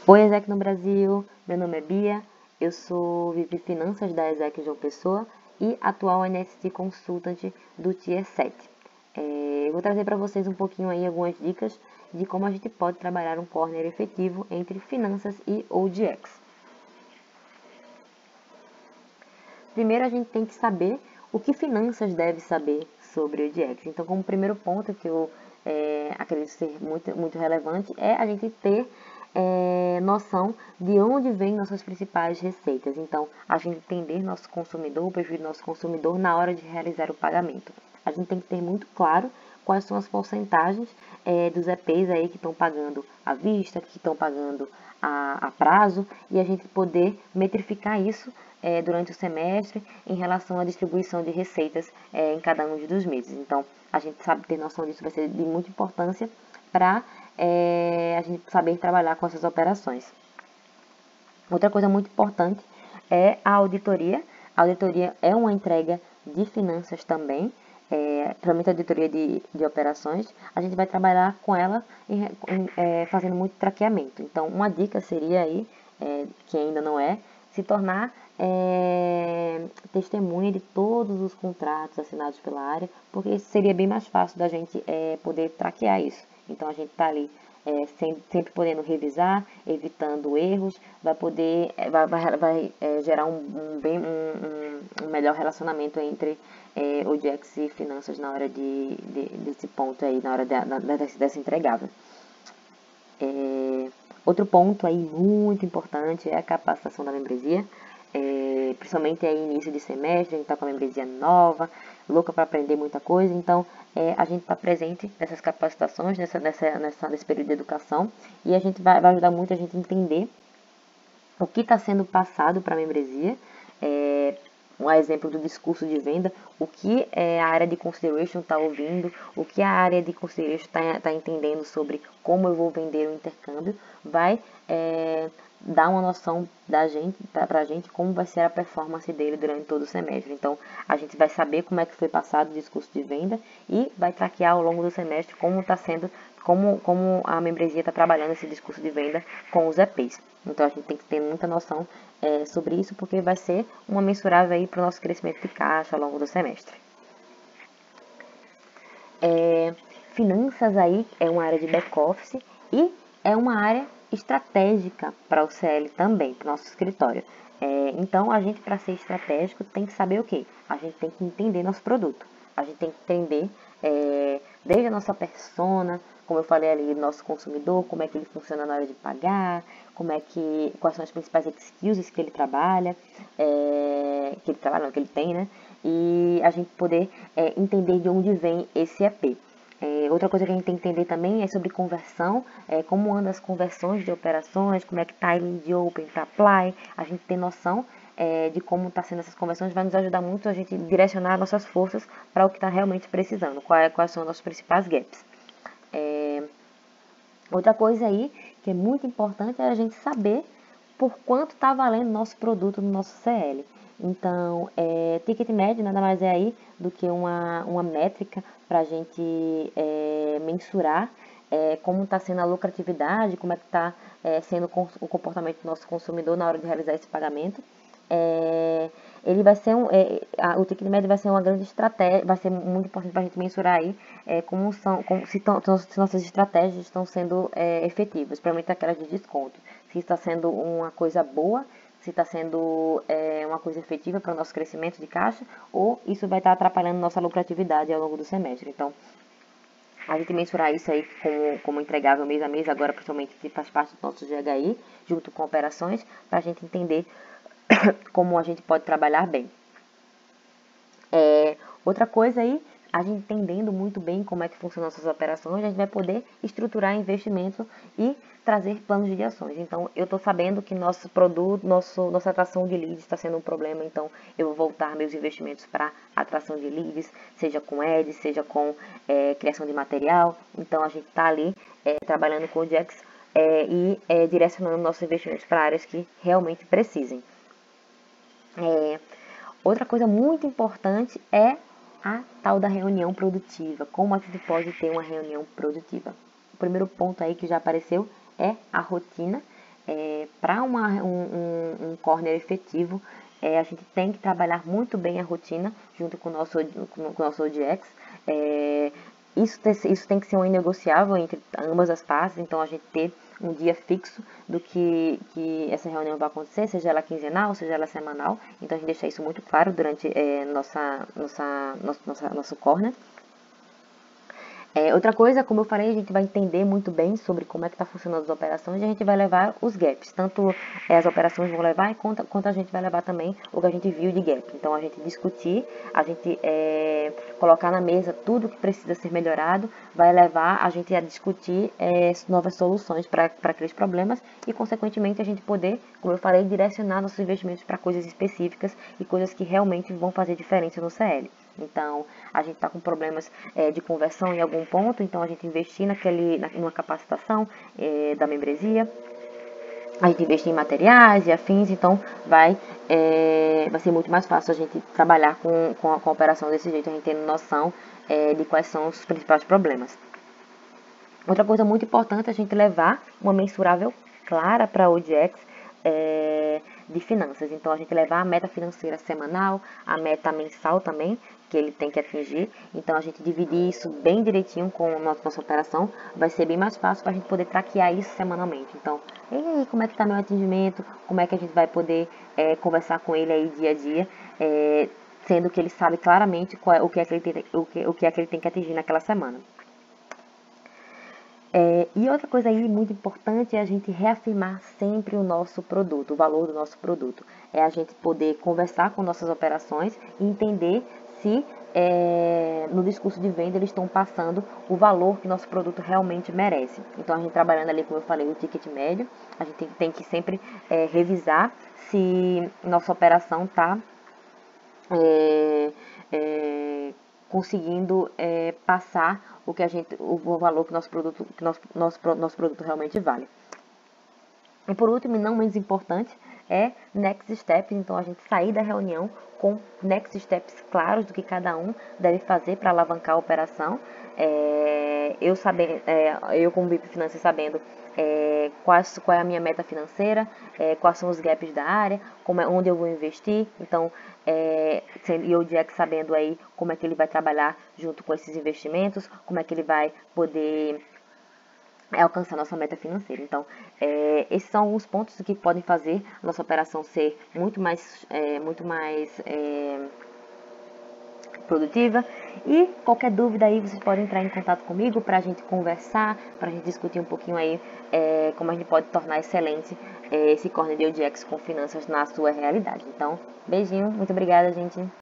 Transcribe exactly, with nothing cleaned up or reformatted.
Oi, Exec no Brasil, meu nome é Bia, eu sou V P Finanças da Exec João Pessoa e atual N S T Consultant do Tier sete. É, eu vou trazer para vocês um pouquinho aí algumas dicas de como a gente pode trabalhar um corner efetivo entre finanças e O D X. Primeiro a gente tem que saber o que finanças deve saber sobre o O D X. Então, como primeiro ponto que eu é, acredito ser muito, muito relevante é a gente ter É, noção de onde vêm nossas principais receitas. Então, a gente entender nosso consumidor, o perfil do nosso consumidor na hora de realizar o pagamento. A gente tem que ter muito claro quais são as porcentagens é, dos E Ps aí que estão pagando à vista, que estão pagando a, a prazo, e a gente poder metrificar isso é, durante o semestre em relação à distribuição de receitas é, em cada um dos meses. Então, a gente sabe ter noção disso vai ser de muita importância para é, a gente saber trabalhar com essas operações. Outra coisa muito importante é a auditoria. A auditoria é uma entrega de finanças também, é, principalmente a auditoria de, de operações. A gente vai trabalhar com ela em, em, é, fazendo muito traqueamento. Então, uma dica seria aí, é, que ainda não é, se tornar é, testemunha de todos os contratos assinados pela área, porque seria bem mais fácil da gente é, poder traquear isso. Então, a gente está ali é, sempre, sempre podendo revisar, evitando erros, vai poder, vai, vai, vai é, gerar um, um, bem, um, um melhor relacionamento entre é, O D X e finanças na hora de, de, desse ponto aí, na hora de, na, dessa entregável. É, outro ponto aí muito importante é a capacitação da membresia. É, principalmente aí início de semestre, a gente está com a membresia nova, louca para aprender muita coisa, então é, a gente está presente nessas capacitações, nessa, nessa, nessa, nesse período de educação, e a gente vai, vai ajudar muito a gente a entender o que está sendo passado para a membresia, é, um exemplo do discurso de venda, o que é, a área de consideration está ouvindo, o que a área de consideration está tá entendendo sobre como eu vou vender o intercâmbio, vai é, dar uma noção da gente, para a gente como vai ser a performance dele durante todo o semestre. Então, a gente vai saber como é que foi passado o discurso de venda e vai traquear ao longo do semestre como está sendo, como, como a membresia está trabalhando esse discurso de venda com os E Ps. Então, a gente tem que ter muita noção é, sobre isso, porque vai ser uma mensurável aí para o nosso crescimento de caixa ao longo do semestre. É, finanças aí é uma área de back-office e é uma área estratégica para o C L também, para o nosso escritório. É, então, a gente, para ser estratégico, tem que saber o quê? A gente tem que entender nosso produto. A gente tem que entender é, desde a nossa persona, como eu falei ali, nosso consumidor, como é que ele funciona na hora de pagar, como é que, quais são as principais excuses que ele trabalha, é, que ele trabalha, não, que ele tem, né? E a gente poder é, entender de onde vem esse E P. É, outra coisa que a gente tem que entender também é sobre conversão, é, como andam as conversões de operações, como é que está ele de open para apply, a gente tem noção é, de como está sendo essas conversões, vai nos ajudar muito a gente direcionar nossas forças para o que está realmente precisando, quais, quais são os nossos principais gaps. É, outra coisa aí que é muito importante é a gente saber por quanto está valendo nosso produto no nosso C L. Então, é, ticket médio nada mais é aí do que uma, uma métrica para a gente é, mensurar é, como está sendo a lucratividade, como é que está é, sendo o comportamento do nosso consumidor na hora de realizar esse pagamento. É, ele vai ser um, é, a, o ticket médio vai ser uma grande estratégia, vai ser muito importante para a gente mensurar aí é, como são, como, se, tão, se nossas estratégias estão sendo é, efetivas, principalmente aquelas de desconto, se está sendo uma coisa boa, se está sendo é, uma coisa efetiva para o nosso crescimento de caixa, ou isso vai estar atrapalhando nossa lucratividade ao longo do semestre. Então, a gente mensurar isso aí como, como entregável mês a mês, agora principalmente que faz parte do nosso G H I, junto com operações, para a gente entender como a gente pode trabalhar bem. É, outra coisa aí, a gente entendendo muito bem como é que funcionam nossas operações, a gente vai poder estruturar investimento e trazer planos de ações. Então, eu estou sabendo que nosso produto, nosso, nossa atração de leads está sendo um problema, então eu vou voltar meus investimentos para atração de leads, seja com ads, seja com é, criação de material. Então, a gente está ali é, trabalhando com o D X é, e é, direcionando nossos investimentos para áreas que realmente precisem. É, outra coisa muito importante é a tal da reunião produtiva. Como a gente pode ter uma reunião produtiva? O primeiro ponto aí que já apareceu é a rotina. é, para um, um, um corner efetivo, é, a gente tem que trabalhar muito bem a rotina junto com o nosso, com o nosso O D X. É, isso, isso tem que ser um inegociável entre ambas as partes, então a gente ter um dia fixo do que, que essa reunião vai acontecer, seja ela quinzenal, seja ela semanal. Então a gente deixa isso muito claro durante é, nossa, nossa, nosso, nossa, nosso corner. É, outra coisa, como eu falei, a gente vai entender muito bem sobre como é que está funcionando as operações e a gente vai levar os gaps. Tanto é, as operações vão levar, quanto, quanto a gente vai levar também o que a gente viu de gap. Então, a gente discutir, a gente é, colocar na mesa tudo que precisa ser melhorado, vai levar a gente a discutir é, novas soluções para aqueles problemas e, consequentemente, a gente poder, como eu falei, direcionar nossos investimentos para coisas específicas e coisas que realmente vão fazer diferença no C L. Então, a gente está com problemas é, de conversão em algum ponto, então a gente investir naquele, na, numa capacitação é, da membresia, a gente investir em materiais e afins, então vai, é, vai ser muito mais fácil a gente trabalhar com, com, a, com a operação desse jeito, a gente tendo noção é, de quais são os principais problemas. Outra coisa muito importante é a gente levar uma mensurável clara para o O D X, é, de finanças. Então, a gente levar a meta financeira semanal, a meta mensal também, que ele tem que atingir. Então, a gente dividir isso bem direitinho com a nossa, nossa operação, vai ser bem mais fácil para a gente poder traquear isso semanalmente. Então, e aí, como é que está meu atingimento? Como é que a gente vai poder é, conversar com ele aí dia a dia, é, sendo que ele sabe claramente qual é, o, que é que ele tem, o, que, o que é que ele tem que atingir naquela semana. É, e outra coisa aí muito importante é a gente reafirmar sempre o nosso produto, o valor do nosso produto. É a gente poder conversar com nossas operações e entender se é, no discurso de venda eles estão passando o valor que nosso produto realmente merece. Então, a gente trabalhando ali, como eu falei, o ticket médio, a gente tem, tem que sempre é, revisar se nossa operação está é, é, conseguindo é, passar o que a gente, o valor que nosso produto, que nosso, nosso, nosso produto realmente vale. E por último, e não menos importante, é Next Steps. Então, a gente sair da reunião com Next Steps claros do que cada um deve fazer para alavancar a operação. É, eu, sabendo, é, eu como V I P Finanças, sabendo é, quais, qual é a minha meta financeira, é, quais são os gaps da área, como é, onde eu vou investir. Então, é, e o O D X sabendo aí como é que ele vai trabalhar junto com esses investimentos, como é que ele vai poder é alcançar nossa meta financeira. Então, é, esses são alguns pontos que podem fazer a nossa operação ser muito mais, é, muito mais é, produtiva. E qualquer dúvida aí, vocês podem entrar em contato comigo para a gente conversar, para a gente discutir um pouquinho aí é, como a gente pode tornar excelente é, esse corner de O D X com finanças na sua realidade. Então, beijinho, muito obrigada, gente.